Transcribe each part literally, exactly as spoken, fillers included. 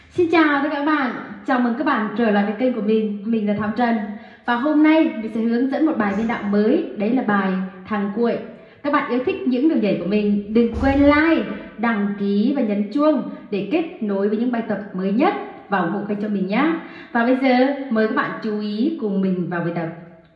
Xin chào tất cả các bạn, chào mừng các bạn trở lại với kênh của mình. Mình là Thảo Trần. Và hôm nay mình sẽ hướng dẫn một bài biên đạo mới. Đấy là bài Thằng Cuội. Các bạn yêu thích những đường nhảy của mình, đừng quên like, đăng ký và nhấn chuông để kết nối với những bài tập mới nhất và ủng hộ kênh cho mình nhé. Và bây giờ mời các bạn chú ý cùng mình vào bài tập.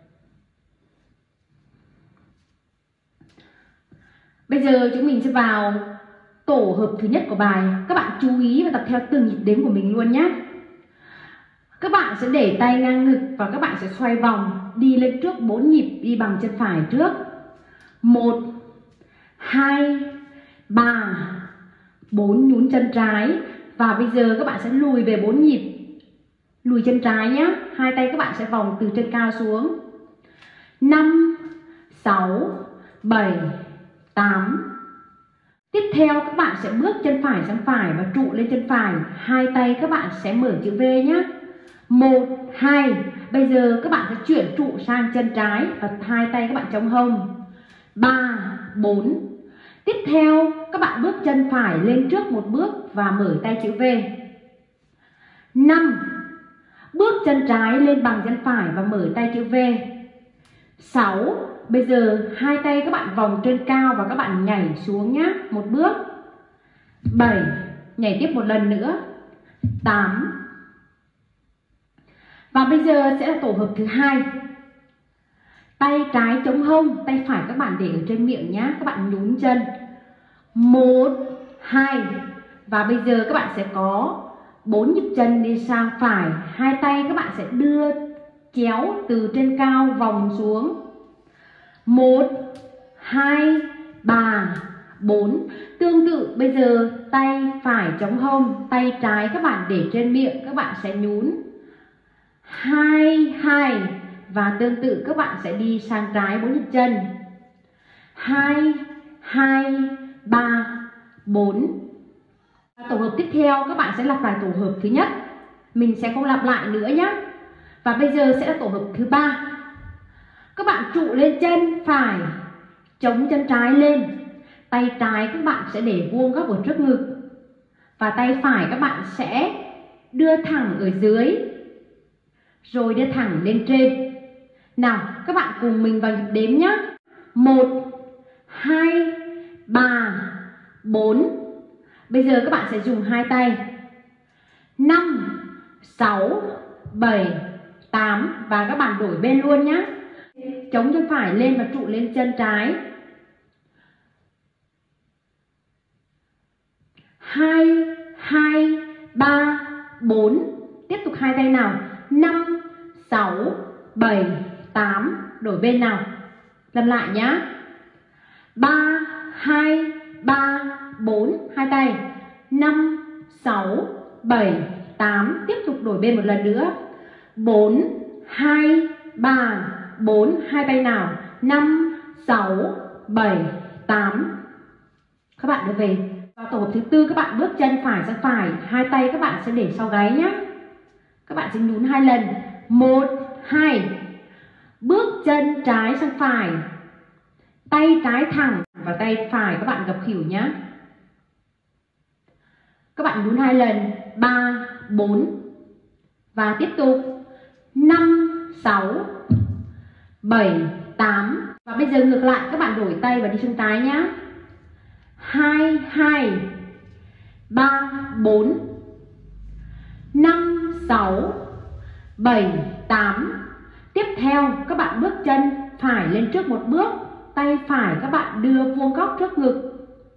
Bây giờ chúng mình sẽ vào tổ hợp thứ nhất của bài. Các bạn chú ý và tập theo từng nhịp đếm của mình luôn nhé. Các bạn sẽ để tay ngang ngực và các bạn sẽ xoay vòng, đi lên trước bốn nhịp, đi bằng chân phải trước. một, hai, ba, bốn, nhún chân trái. Và bây giờ các bạn sẽ lùi về bốn nhịp. Lùi chân trái nhé. Hai tay các bạn sẽ vòng từ trên cao xuống. năm, sáu, bảy, tám. Tiếp theo các bạn sẽ bước chân phải sang phải và trụ lên chân phải. Hai tay các bạn sẽ mở chữ V nhé. một, hai. Bây giờ các bạn sẽ chuyển trụ sang chân trái và hai tay các bạn chống hông. ba, bốn. Tiếp theo các bạn bước chân phải lên trước một bước và mở tay chữ V. năm. Bước chân trái lên bằng chân phải và mở tay chữ V. sáu. Bây giờ hai tay các bạn vòng trên cao và các bạn nhảy xuống nhé, một bước. bảy. Nhảy tiếp một lần nữa. tám. Và bây giờ sẽ là tổ hợp thứ hai. Tay trái chống hông, tay phải các bạn để ở trên miệng nhé, các bạn nhún chân. một, hai. Và bây giờ các bạn sẽ có bốn nhịp chân đi sang phải, hai tay các bạn sẽ đưa chéo từ trên cao vòng xuống. một, hai, ba, bốn. Tương tự bây giờ tay phải chống hông, tay trái các bạn để trên miệng, các bạn sẽ nhún. hai, hai. Và tương tự các bạn sẽ đi sang trái bốn nhịp chân. hai, hai, ba, bốn. Tổ hợp tiếp theo các bạn sẽ lặp lại tổ hợp thứ nhất. Mình sẽ không lặp lại nữa nhé. Và bây giờ sẽ là tổ hợp thứ ba. Các bạn trụ lên chân phải, chống chân trái lên. Tay trái các bạn sẽ để vuông góc ở trước ngực. Và tay phải các bạn sẽ đưa thẳng ở dưới, rồi đưa thẳng lên trên. Nào, các bạn cùng mình vào nhịp đếm nhé. một, hai, ba, bốn. Bây giờ các bạn sẽ dùng hai tay. năm, sáu, bảy, tám. Và các bạn đổi bên luôn nhé. Chống chân phải lên và trụ lên chân trái. hai, hai, ba, bốn. Tiếp tục hai tay nào. năm, sáu, bảy, tám. Đổi bên nào. Làm lại nhé. ba, hai, ba, bốn. Hai tay. năm, sáu, bảy, tám. Tiếp tục đổi bên một lần nữa. bốn, hai, ba, bốn. Hai tay nào. năm, sáu, bảy, tám. Các bạn đưa về. Vào tổ hợp thứ tư các bạn bước chân phải sang phải, hai tay các bạn sẽ để sau gáy nhé. Các bạn sẽ nhún hai lần. một, hai. Bước chân trái sang phải, tay trái thẳng và tay phải các bạn gập khuỷu nhé. Các bạn nhún hai lần. ba, bốn. Và tiếp tục. năm, sáu, bảy, tám. Và bây giờ ngược lại các bạn đổi tay và đi sang trái nhé. hai, hai, ba, bốn, năm, sáu, bảy, tám. Tiếp theo các bạn bước chân phải lên trước một bước, tay phải các bạn đưa vuông góc trước ngực.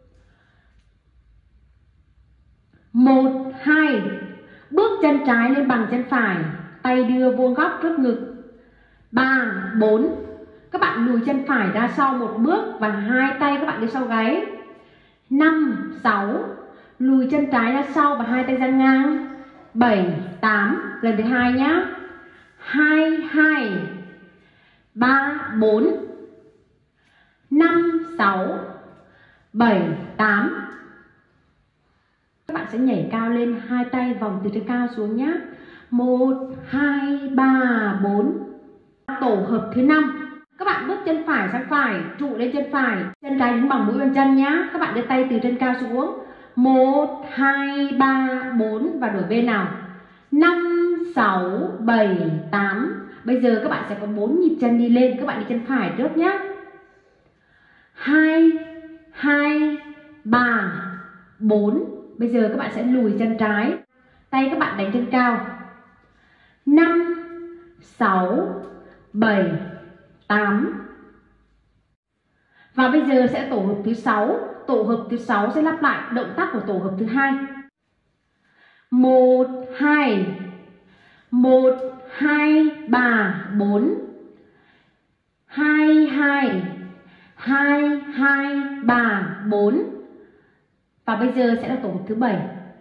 một, hai. Bước chân trái lên bằng chân phải, tay đưa vuông góc trước ngực. ba, bốn. Các bạn lùi chân phải ra sau một bước và hai tay các bạn đi sau gáy. năm, sáu. Lùi chân trái ra sau và hai tay ra ngang. bảy, tám. Lần thứ hai nhé. hai, hai, ba, bốn, năm, sáu, bảy, tám. Các bạn sẽ nhảy cao lên, hai tay vòng từ trên cao xuống nhé. một, hai, ba, bốn. Tổ hợp thứ năm. Các bạn bước chân phải sang phải, trụ lên chân phải, chân trái đứng bằng mũi bàn chân nhé. Các bạn đưa tay từ trên cao xuống. một, hai, ba, bốn và đổi bên nào. năm, sáu, bảy, tám. Bây giờ các bạn sẽ có bốn nhịp chân đi lên, các bạn đi chân phải trước nhé. hai, hai, ba, bốn. Bây giờ các bạn sẽ lùi chân trái, tay các bạn đánh chân cao. năm, sáu, bảy, tám. Và bây giờ sẽ tổ hợp thứ sáu. Tổ hợp thứ sáu sẽ lặp lại động tác của tổ hợp thứ hai. một, hai. một, hai, ba, bốn. hai, hai. hai, hai, ba, bốn. Và bây giờ sẽ là tổ hợp thứ bảy.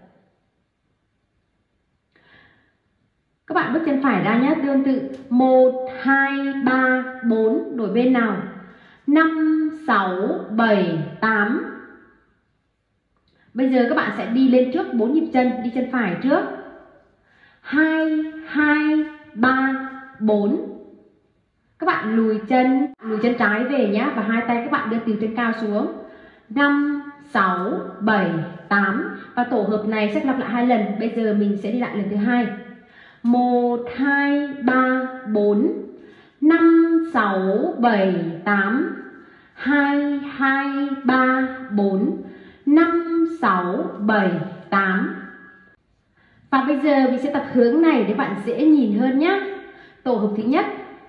Các bạn bước chân phải ra nhé, tương tự một, hai, ba, bốn, đổi bên nào. năm, sáu, bảy, tám. Bây giờ các bạn sẽ đi lên trước bốn nhịp chân, đi chân phải trước. hai, hai, ba, bốn. Các bạn lùi chân, lùi chân trái về nhé, và hai tay các bạn đưa từ trên cao xuống. năm, sáu, bảy, tám. Và tổ hợp này sẽ lặp lại hai lần. Bây giờ mình sẽ đi lại lần thứ hai. một, hai, ba, bốn. năm, sáu, bảy, tám. hai, hai, ba, bốn. năm, sáu, bảy, tám. Và bây giờ mình sẽ tập hướng này để bạn dễ nhìn hơn nhé. Tổ hợp thứ nhất.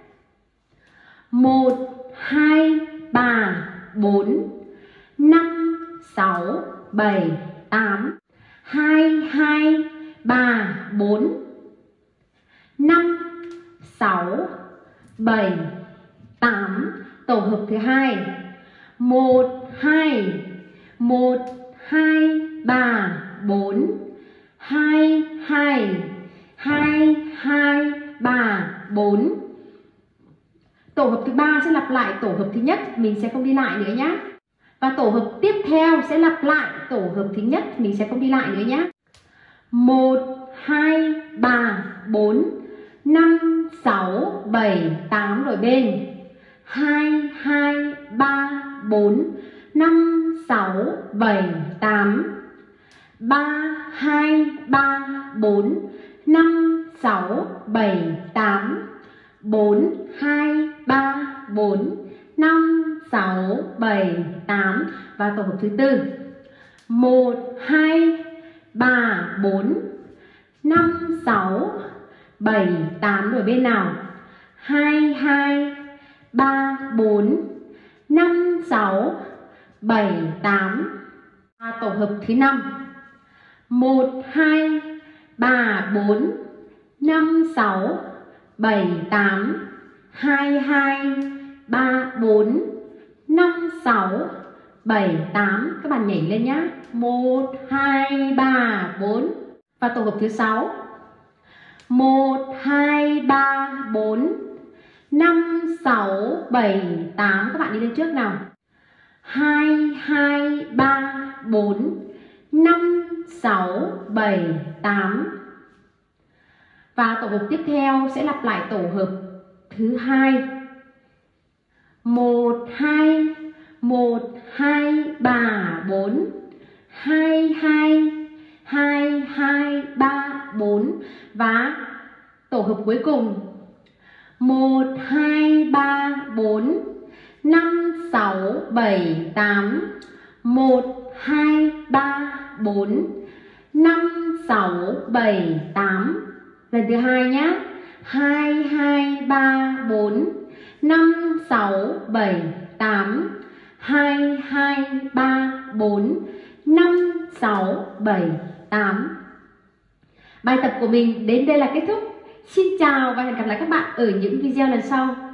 một, hai, ba, bốn. năm, sáu, bảy, tám. hai, hai, ba, bốn. năm, sáu, bảy, tám. Tổ hợp thứ hai. một, hai. một, hai, ba, bốn. hai, hai. hai, hai, ba, bốn. Tổ hợp thứ ba sẽ lặp lại tổ hợp thứ nhất, mình sẽ không đi lại nữa nhé. Và tổ hợp tiếp theo sẽ lặp lại tổ hợp thứ nhất, mình sẽ không đi lại nữa nhé. một, hai, ba, bốn. năm, sáu, bảy, tám, đổi bên. hai, hai, ba, bốn. năm, sáu, bảy, tám. ba, hai, ba, bốn. năm, sáu, bảy, tám. bốn, hai, ba, bốn. năm, sáu, bảy, tám. Và tổ hợp thứ tư. một, hai, ba, bốn. năm, sáu, bảy, tám, đổi bên nào. hai, hai, ba, bốn. năm, sáu, bảy, tám. Và tổ hợp thứ năm. một, hai, ba, bốn. năm, sáu, bảy, tám. hai, hai, ba, bốn. năm, sáu, bảy, tám. Các bạn nhảy lên nhé. một, hai, ba, bốn. Và tổ hợp thứ sáu. một, hai, ba, bốn. năm, sáu, bảy, tám. Các bạn đi lên trước nào. hai, hai, ba, bốn. năm, sáu, bảy, tám. Và tổ hợp tiếp theo sẽ lặp lại tổ hợp thứ hai. một, hai. một, hai, ba, bốn. hai, hai. hai, hai, ba, bốn. Và tổ hợp cuối cùng. một, hai, ba, bốn. năm, sáu, bảy, tám. một, hai, ba, bốn. năm, sáu, bảy, tám. Lần thứ hai nhé. hai, hai, ba, bốn. năm, sáu, bảy, tám. hai, hai, ba, bốn. năm, sáu, bảy, tám. Bài tập của mình đến đây là kết thúc. Xin chào và hẹn gặp lại các bạn ở những video lần sau.